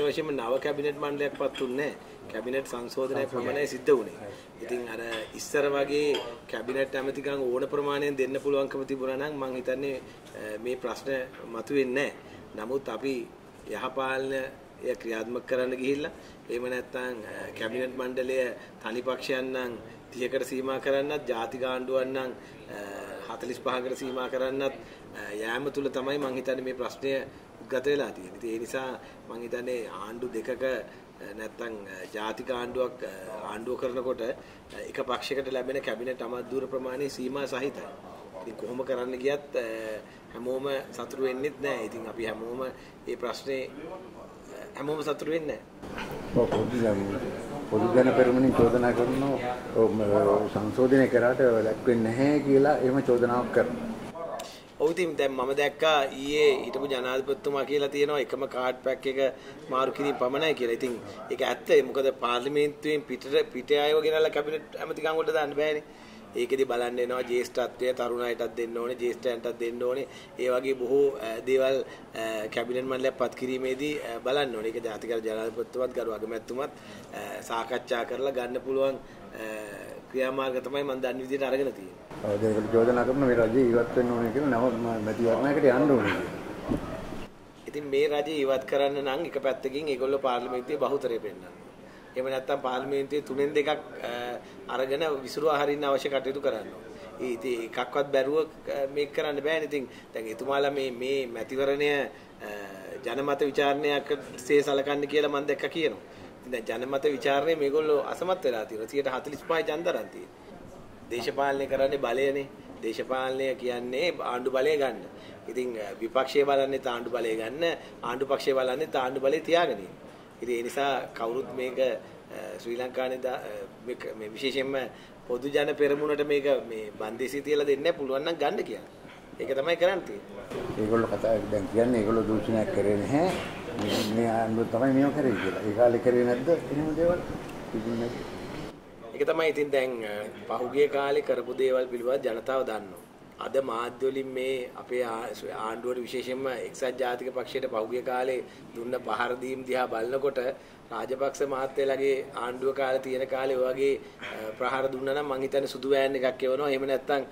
ඇත්ත වශයෙන්ම නව කැබිනට් මණ්ඩලයක් පත්ුන්නේ කැබිනට් සංශෝධනයක් පමණයි සිද්ධ වුණේ. ඉතින් අර ඉස්සර වගේ කැබිනට් ඇමතිකම් ඕන ප්‍රමාණයෙන් දෙන්න පුළුවන්කම තිබුණා නම් මම හිතන්නේ මේ ප්‍රශ්න මතුවෙන්නේ නැහැ. නමුත් අපි යහපාලනය ක්‍රියාත්මක කරන්න ගිහිල්ලා එහෙම නැත්නම් කැබිනට් මණ්ඩලය තනි පක්ෂයන් නම් 30කට සීමා කරන්නත් ජාතික ආණ්ඩුවක් නම් 45කට සීමා කරන්නත් යෑම තුල තමයි මම හිතන්නේ මේ ප්‍රශ්නය උද්ගත වෙලා තියෙන්නේ. ඒ නිසා මම හිතන්නේ ආණ්ඩු දෙකක නැත්නම් ජාතික ආණ්ඩුවක් ආණ්ඩුව කරනකොට එක පක්ෂයකට ලැබෙන කැබිනට් අමාත්‍යවරු ප්‍රමාණය සීමා සහිතයි. ඉතින් කොහොම කරන්න ගියත් හැමෝම සතුටු වෙන්නෙත් නැහැ. ඉතින් අපි හැමෝම මේ ප්‍රශ්නේ හැමෝම සතුටු වෙන්නේ නැහැ. පොදු ජන පෙරමුණින් චෝදනා කරනවා සංශෝධනය කරාට ලැක්වෙන්නේ නැහැ කියලා එහෙම චෝදනාවක් කරනවා. ඔව් ඉතින් දැන් මම දැක්කා ඊයේ හිටපු ජනාධිපතිතුමා කියලා තියෙනවා එකම කාඩ් පැක් එක මාරු කිරීම පමණයි කියලා. ඉතින් ඒක ඇත්ත. මොකද පාර්ලිමේන්තුවෙන් පිට අයව ගෙනල්ලා කැබිනට් ඇමතිකම් වලට දාන්න බෑනේ. ඒකෙදි බලන්න වෙනවා ජ්‍යෙෂ්ඨත්වය තරුණ අයටත් දෙන්න ඕනේ, ජ්‍යෙෂ්ඨයන්ටත් දෙන්න ඕනේ. ඒ වගේ බොහෝ දේවල් කැබිනට් මණ්ඩලයක් පත් කිරීමේදී බලන්න ඕනේ. ඒක ජාතික ජනාධිපතිතුමත් ගරු අගමැතිතුමත් සාකච්ඡා කරලා ගන්න පුළුවන් ක්‍රියාමාර්ග තමයි මම දන්න විදිහට අරගෙන තියෙන්නේ. ඔව් ඒකට චෝදනා කරන මේ රජය ඉවත් වෙන්න ඕනේ කියලා නව මැතිවරණයකට යන්න ඕනේ. ඉතින් මේ රජය ඉවත් කරන්න නම් එක පැත්තකින් ඒගොල්ලෝ පාර්ලිමේන්තුවේ බහුතරය පෙන්නනවා. එහෙම නැත්නම් පාර්ලිමේන්තුවේ 3න් 2ක් අරගෙන විසිරුවා හරින්න අවශ්‍ය කටයුතු කරනවා. ඉතින් එකක්වත් බැරුව මේක කරන්න බෑනේ. ඉතින් දැන් එතුමාලා මේ මැතිවරණය ජනමත විචාරණයක් සලකන්න කියලා මම දැක්ක කියනවා. ඉතින් දැන් ජනමත විචාරණය මේගොල්ලෝ අසමත් වෙලා තියෙනවා. 145 ජනතරන් තියෙනවා. දේශපාලනය කරන්නේ බලයනේ. දේශපාලනය කියන්නේ ආණ්ඩු බලය ගන්න. ඉතින් විපක්ෂය බලන්නේ ආණ්ඩු බලය ගන්න, ආණ්ඩු පක්ෂය බලන්නේ ආණ්ඩු බලය තියාගෙන ඉන්න. ඉතින් ඒ නිසා කවුරුත් මේක ශ්‍රී ලංකාවේ මේ විශේෂයෙන්ම පොදු ජන පෙරමුණට මේක මේ බන්දේසි තියලා දෙන්න පුළුවන් නම් ගන්න කියන්නේ. ඒක තමයි කරන්න තියෙන්නේ. ඒගොල්ලෝ කතා දැන් කියන්නේ ඒගොල්ලෝ දූෂණයක් කරේ නැහැ. මේ ආණ්ඩුව තමයි මේව කරේ කියලා. ඒ කාලේ කරේ නැද්ද එහෙම දේවල්? ඒක තමයි ඉතින් දැන් පහුගිය කාලේ කරපු දේවල් පිළිබඳව ජනතාව දන්නවා. අද මාධ්‍ය වලින් මේ අපේ ආණ්ඩුවට විශේෂයෙන්ම එක්සත් ජාතික පක්ෂයට පහුගිය කාලේ දුන්න පහර දීම් දිහා බලනකොට රාජපක්ෂ මහත්තයලාගේ ආණ්ඩුව කාලේ තියෙන කාලේ ඔය වගේ ප්‍රහාර දුන්නා නම් මං හිතන්නේ සුදු වෑන් එකක් එවනවා. එහෙම නැත්නම්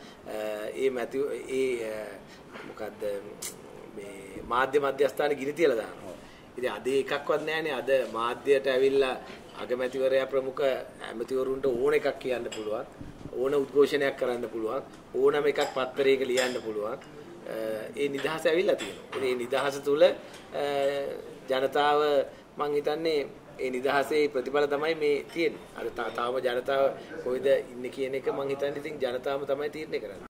මොකද්ද මේ මාධ්‍ය මධ්‍යස්ථාන ගිනි තියලා දානවා. ඉතින් අද එකක්වත් නැහැනේ. අද මාධ්‍යයට ඇවිල්ලා අගමැතිවරයා ප්‍රමුඛ ඇමතිවරුන්ට ඕන එකක් කියන්න පුළුවන්. ඕන උද්ඝෝෂණයක් කරන්න පුළුවන්. ඕනම එකක් පත්තරයක ලියන්න පුළුවන්. ඒ නිදහස ඇවිල්ලා තියෙනවා. ඒ නිදහස තුල ජනතාව මං හිතන්නේ ඒ නිදහසේ ප්‍රතිඵල තමයි මේ තියෙන්නේ. අර තාම ජනතාව කොයිද ඉන්නේ කියන එක මං හිතන්නේ ඉතින් ජනතාවම තමයි තීරණය කරන්නේ.